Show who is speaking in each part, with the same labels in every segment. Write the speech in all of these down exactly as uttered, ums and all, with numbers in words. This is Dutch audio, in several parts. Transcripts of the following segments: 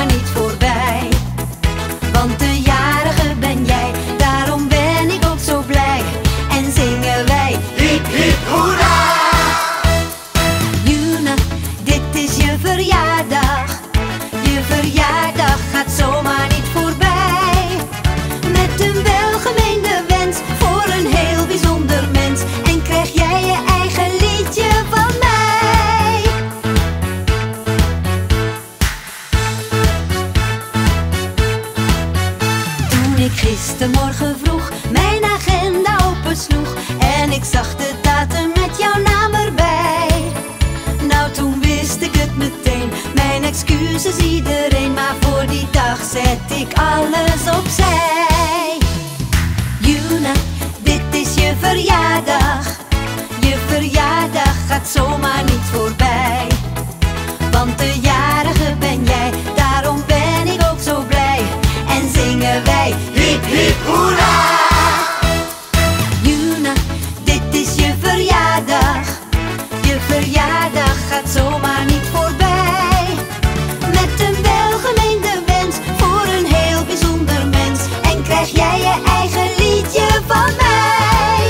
Speaker 1: niet voorbij. Want de jarige ben jij, daarom ben ik ook zo blij. En zingen wij
Speaker 2: Hiep, hiep, hoera!
Speaker 1: Juna, dit is je verjaardag. Je verjaardag gaat zomaar niet voorbij. Met een welgemeende wens voor een heel bijzonder mens. En krijg jij je eigen liedje van mij. Toen ik gistermorgen vroeg mijn agenda opensloeg en ik zag de datum met jouw naam erbij. Nou, toen wist ik het meteen, mijn excuses iedereen, maar voor die dag zet ik alles opzij. Juna, dit is je verjaardag. Je verjaardag gaat zomaar niet voorbij. Want de jarige ben jij, daarom ben ik ook zo blij. En zingen wij
Speaker 2: Hiep, hiep, hoera!
Speaker 1: Juna, dit is je verjaardag. Je verjaardag gaat zomaar niet voorbij. Met een welgemeende wens voor een heel bijzonder mens. En krijg jij je eigen liedje van mij.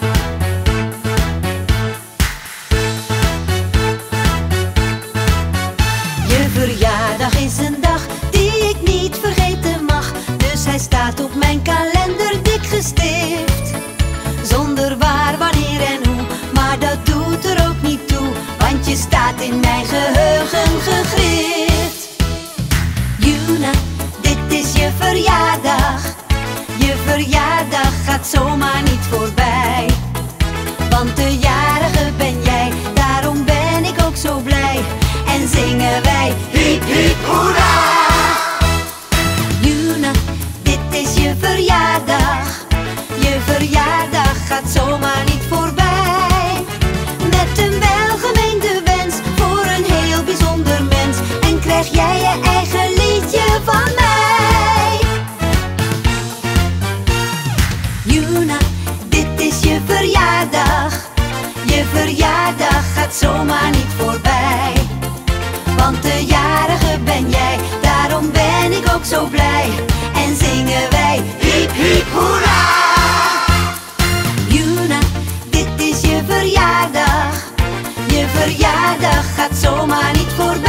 Speaker 1: Je verjaardag is een dag die ik niet vergeten mag. Dus hij staat op mijn kalender dik gestift. Zonder waar, wanneer en hoe, maar dat doet er ook niet toe. Want je staat in mijn geheugen gegrift. Juna, dit is je verjaardag. Je verjaardag gaat zomaar niet voorbij. Want de jarige ben jij, daarom ben ik ook zo blij. En zingen wij
Speaker 2: Hiep, hiep, hoera!
Speaker 1: Juna, dit is je verjaardag. Je verjaardag gaat zomaar niet voorbij. Met een welgemeende wens voor een heel bijzonder mens. En krijg jij je eigen liedje van mij. Juna, dit is je verjaardag. Je verjaardag gaat zomaar niet voorbij. Want de jarige ben jij, daarom ben ik ook zo blij. En zingen wij
Speaker 2: Hiep, hiep, hoera!
Speaker 1: Juna, dit is je verjaardag. Je verjaardag gaat zomaar niet voorbij.